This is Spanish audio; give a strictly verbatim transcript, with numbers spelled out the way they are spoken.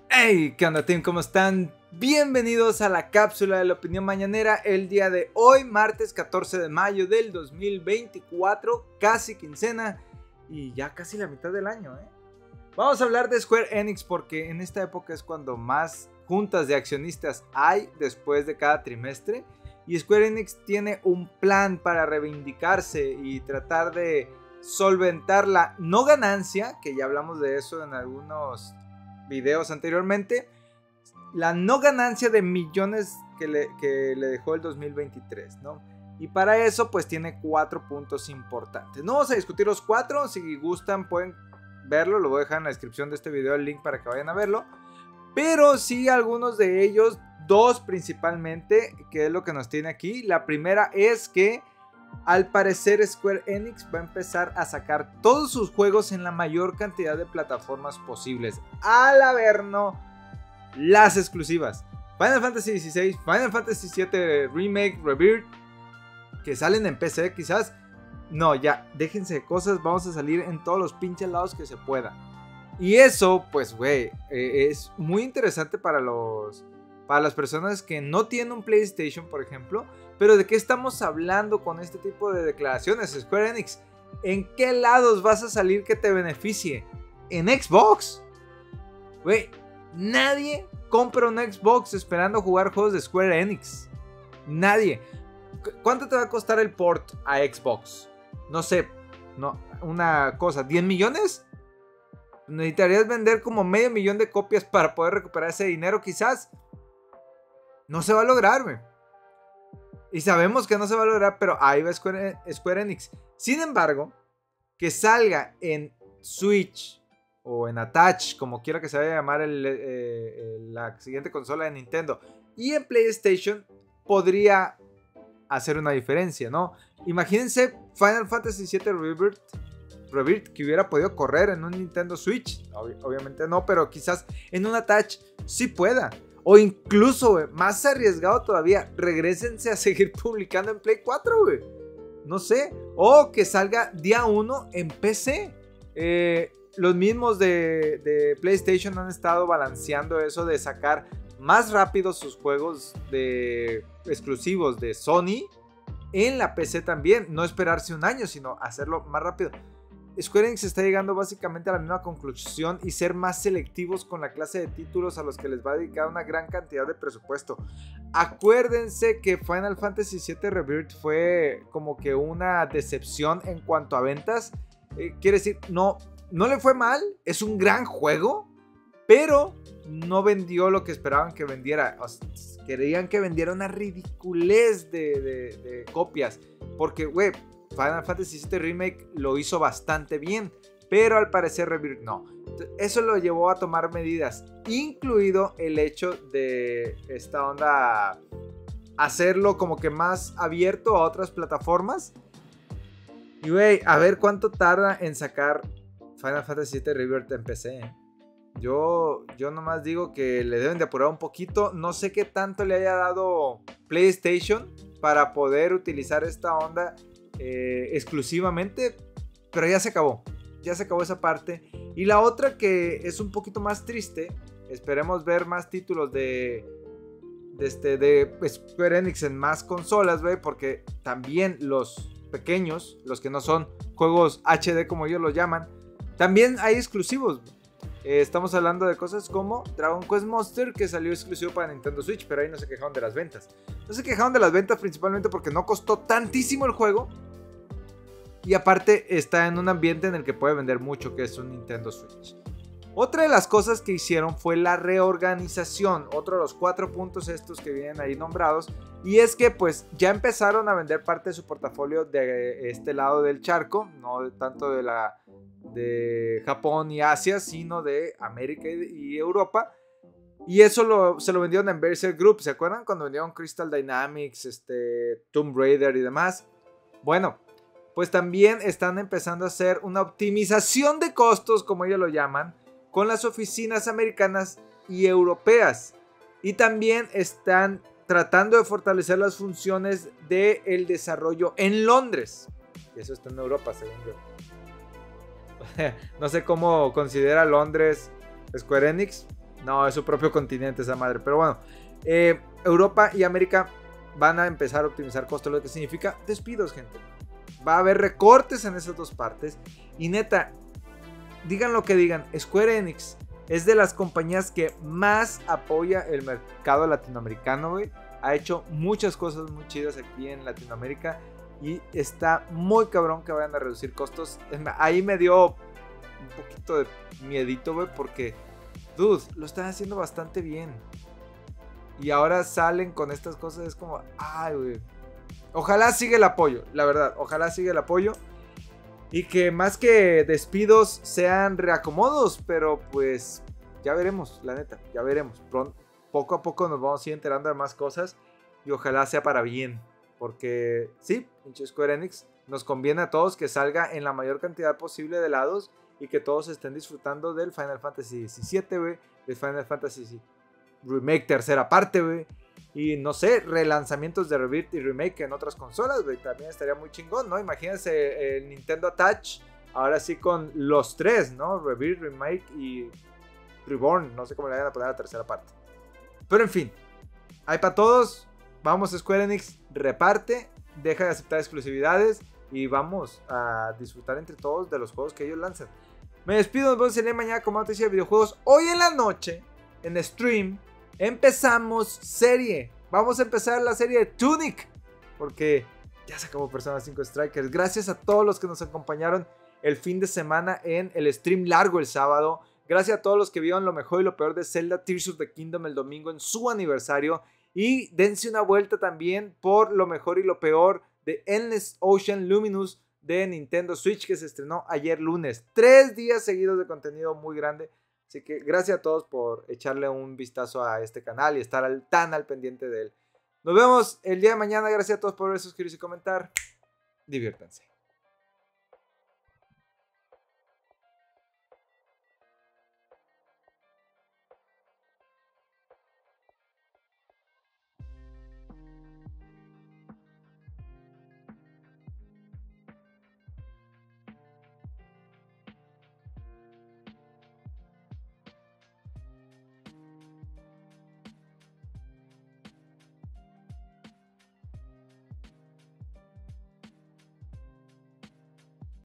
Hey, ¿qué onda, team? ¿Cómo están? Bienvenidos a la cápsula de la opinión mañanera el día de hoy, martes catorce de mayo del dos mil veinticuatro, casi quincena y ya casi la mitad del año, ¿eh? Vamos a hablar de Square Enix porque en esta época es cuando más juntas de accionistas hay después de cada trimestre y Square Enix tiene un plan para reivindicarse y tratar de solventar la no ganancia, que ya hablamos de eso en algunos videos anteriormente, la no ganancia de millones que le, que le dejó el dos mil veintitrés, ¿no? Y para eso pues tiene cuatro puntos importantes. No vamos a discutir los cuatro, si gustan pueden verlo, lo voy a dejar en la descripción de este video el link para que vayan a verlo. Pero sí algunos de ellos, dos principalmente, que es lo que nos tiene aquí. La primera es que al parecer Square Enix va a empezar a sacar todos sus juegos en la mayor cantidad de plataformas posibles. Al averno las exclusivas. Final Fantasy dieciséis, Final Fantasy siete Remake, Rebirth, que salen en P C quizás. No, ya, déjense de cosas, vamos a salir en todos los pinches lados que se pueda. Y eso, pues, güey, eh, es muy interesante para los... Para las personas que no tienen un PlayStation, por ejemplo. Pero ¿de qué estamos hablando con este tipo de declaraciones, Square Enix? ¿En qué lados vas a salir que te beneficie? ¿En Xbox? Güey, nadie compra un Xbox esperando jugar juegos de Square Enix. Nadie. ¿Cuánto te va a costar el port a Xbox? No sé, no, una cosa, ¿diez millones? ¿Necesitarías vender como medio millón de copias para poder recuperar ese dinero quizás? No se va a lograr, güey. Y sabemos que no se va a lograr, pero ahí va Square, Square Enix. Sin embargo, que salga en Switch o en Attach, como quiera que se vaya a llamar el, eh, la siguiente consola de Nintendo, y en PlayStation, podría hacer una diferencia, ¿no? Imagínense Final Fantasy siete Rebirth, Rebirth que hubiera podido correr en un Nintendo Switch. Ob obviamente no, pero quizás en un Attach sí pueda. O incluso, wey, más arriesgado todavía, regrésense a seguir publicando en Play cuatro, güey. No sé. O que salga día uno en P C. Eh, los mismos de, de PlayStation han estado balanceando eso de sacar más rápido sus juegos de, exclusivos de Sony en la P C también. No esperarse un año, sino hacerlo más rápido. Square Enix está llegando básicamente a la misma conclusión y ser más selectivos con la clase de títulos a los que les va a dedicar una gran cantidad de presupuesto. Acuérdense que Final Fantasy siete Rebirth fue como que una decepción en cuanto a ventas. Eh, quiere decir, no, no le fue mal, es un gran juego, pero no vendió lo que esperaban que vendiera. O sea, querían que vendiera una ridiculez de, de, de copias, porque, güey, Final Fantasy siete Remake lo hizo bastante bien, pero al parecer Rebirth no. Eso lo llevó a tomar medidas, incluido el hecho de esta onda hacerlo como que más abierto a otras plataformas. Y güey, a ver cuánto tarda en sacar Final Fantasy siete Rebirth en P C, ¿eh? Yo, yo nomás digo que le deben de apurar un poquito. No sé qué tanto le haya dado PlayStation para poder utilizar esta onda Eh, exclusivamente, pero ya se acabó, ya se acabó esa parte. Y la otra que es un poquito más triste, esperemos ver más títulos de, de, este, de Square Enix en más consolas, ¿ve? Porque también los pequeños, los que no son juegos H D como ellos los llaman, también hay exclusivos. Eh, estamos hablando de cosas como Dragon Quest Monster, que salió exclusivo para Nintendo Switch, pero ahí no se quejaron de las ventas. No se quejaron de las ventas principalmente porque no costó tantísimo el juego. Y aparte está en un ambiente en el que puede vender mucho, que es un Nintendo Switch. Otra de las cosas que hicieron fue la reorganización. Otro de los cuatro puntos estos que vienen ahí nombrados. Y es que pues ya empezaron a vender parte de su portafolio de este lado del charco. No tanto de, la, de Japón y Asia, sino de América y, y Europa. Y eso lo, se lo vendieron a Embracer Group. ¿Se acuerdan cuando vendieron Crystal Dynamics, este, Tomb Raider y demás? Bueno, pues también están empezando a hacer una optimización de costos, como ellos lo llaman, con las oficinas americanas y europeas. Y también están tratando de fortalecer las funciones del desarrollo en Londres. Y eso está en Europa, según yo. No sé cómo considera Londres Square Enix. No, es su propio continente esa madre. Pero bueno, eh, Europa y América van a empezar a optimizar costos, lo que significa despidos, gente. Va a haber recortes en esas dos partes. Y neta, digan lo que digan, Square Enix es de las compañías que más apoya el mercado latinoamericano, güey. Ha hecho muchas cosas muy chidas aquí en Latinoamérica. Y está muy cabrón que vayan a reducir costos. Ahí me dio un poquito de miedito, güey, porque, dude, lo están haciendo bastante bien. Y ahora salen con estas cosas, es como, ay, güey. Ojalá siga el apoyo, la verdad, ojalá siga el apoyo. Y que más que despidos sean reacomodos, pero pues ya veremos, la neta, ya veremos. Pronto, poco a poco nos vamos a ir enterando de más cosas y ojalá sea para bien. Porque sí, pinche Square Enix, nos conviene a todos que salga en la mayor cantidad posible de lados y que todos estén disfrutando del Final Fantasy diecisiete, güey, del Final Fantasy Remake tercera parte, güey. Y no sé, relanzamientos de Rebirth y Remake en otras consolas, güey. También estaría muy chingón, ¿no? Imagínense el Nintendo Touch, ahora sí con los tres, ¿no? Rebirth, Remake y Reborn. No sé cómo le vayan a poner a la tercera parte. Pero en fin, hay para todos. Vamos, Square Enix, reparte, deja de aceptar exclusividades y vamos a disfrutar entre todos de los juegos que ellos lanzan. Me despido, nos vemos el día de mañana con más noticias de videojuegos. Hoy en la noche, en stream, empezamos serie. Vamos a empezar la serie de Tunic, porque ya se acabó Persona cinco Strikers. Gracias a todos los que nos acompañaron el fin de semana en el stream largo el sábado. Gracias a todos los que vieron lo mejor y lo peor de Zelda Tears of the Kingdom el domingo en su aniversario. Y dense una vuelta también por lo mejor y lo peor de Endless Ocean Luminous de Nintendo Switch, que se estrenó ayer lunes. Tres días seguidos de contenido muy grande. Así que gracias a todos por echarle un vistazo a este canal y estar al, tan al pendiente de él. Nos vemos el día de mañana. Gracias a todos por ver, suscribirse y comentar. Diviértanse.